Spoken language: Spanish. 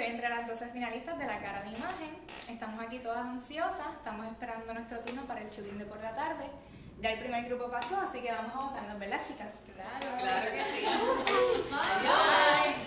entre las 12 finalistas de la cara de imagen. Estamos aquí todas ansiosas, estamos esperando nuestro turno para el shooting de por la tarde. Ya el primer grupo pasó, así que vamos a votarnos, ¿verdad, chicas? Claro que sí. Bye.